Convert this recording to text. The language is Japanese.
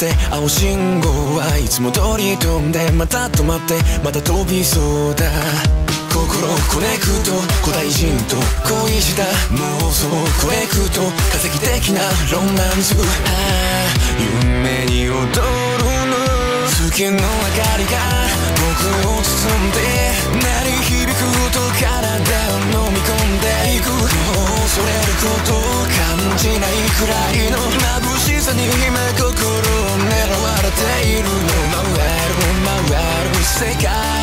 って青信号はいつも通り飛んでまた止まってまた飛びそうだ心コネクト古代人と恋した妄想コネクト化石的なロマンス夢に踊るの月の明かりが僕を包んで鳴り響く音体を飲み込んでいくもう恐れることを感じないくらいの眩しさに今心を狙われているの回る回る世界